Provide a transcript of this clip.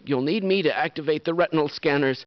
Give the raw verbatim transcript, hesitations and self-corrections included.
you'll need me to activate the retinal scanners.